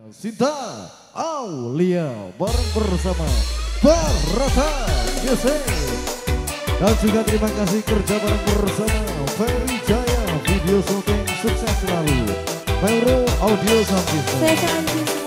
Sinta, Aulia bareng bersama Barata Music. Dan juga terima kasih kerja bareng bersama Widia, video syuting sukses selalu. Mauro Audio Sound System.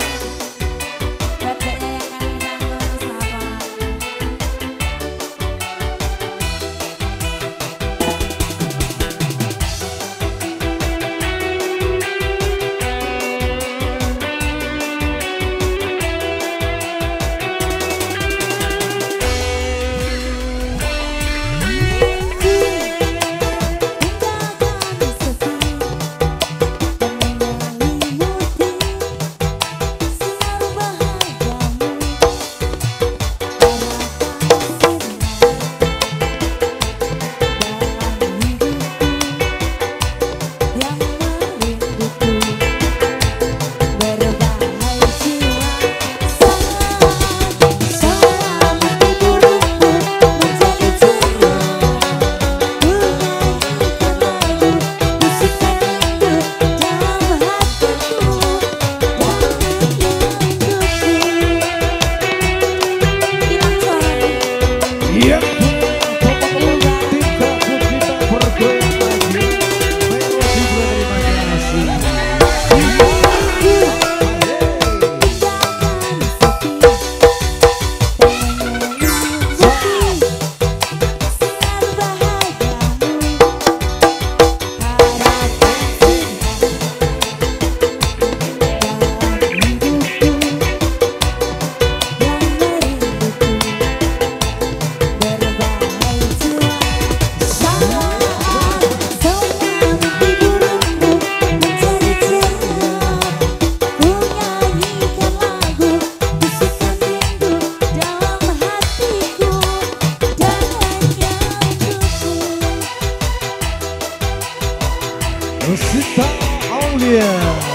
Sinta, Aulia,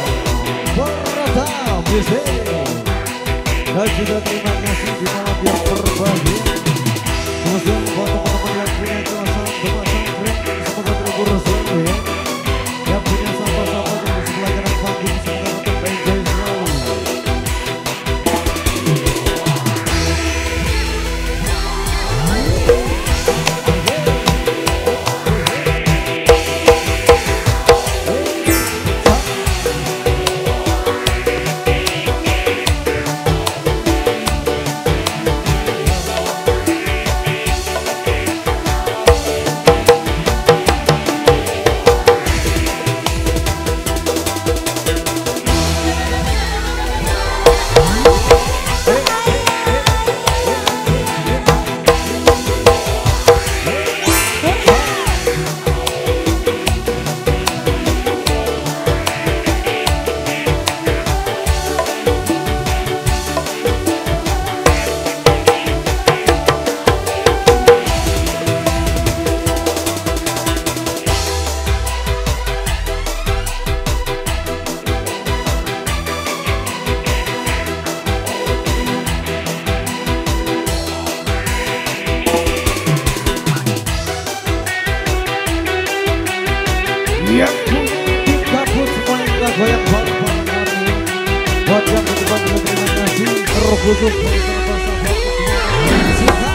Barata Music. Dan juga terima kasih di malam yang berbahagia. Semoga buat teman-teman yang punya kawasan Demak Sangkring, semoga terhibur selalu ya. Yang punya sahabat-sahabat yang di sebelah kanan panggung, semoga tetap enjoy selalu. Ya, kita pun semua yang kita goyang bareng-bareng hari ini. Buat yang berdebat juga terima kasih. Terkhusus bersama-sama Sinta.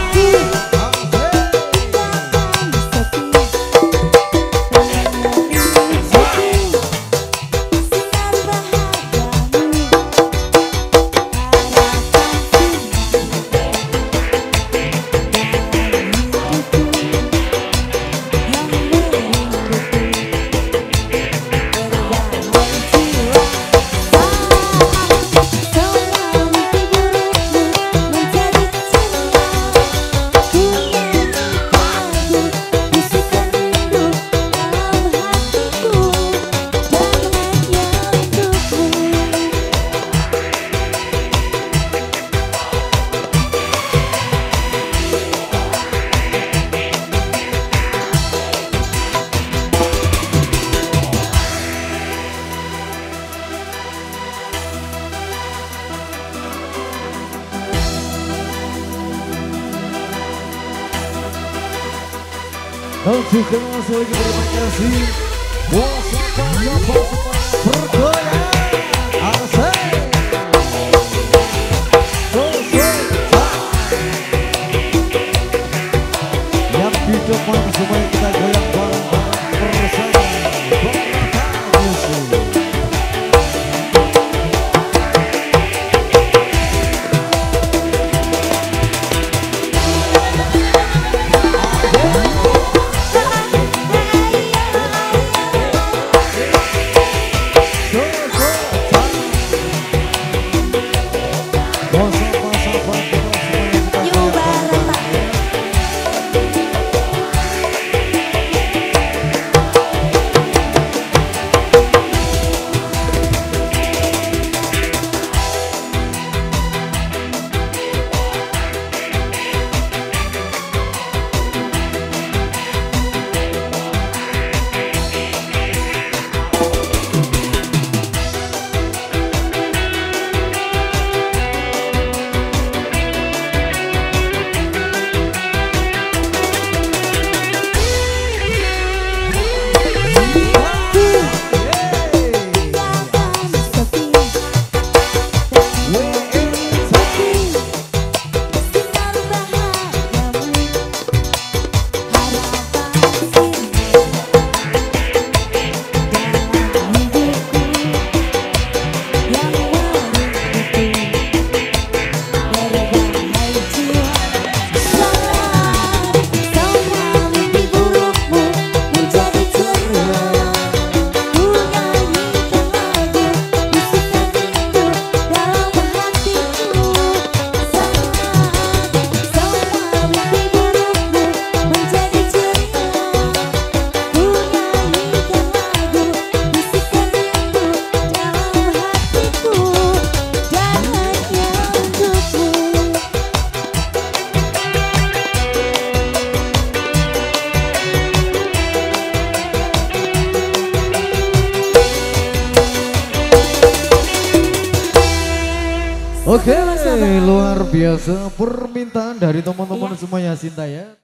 Dan juga sekali lagi terima kasih buat sahabat-sahabat bergoyang asik. Oke, luar biasa permintaan dari teman-teman semuanya Sinta ya.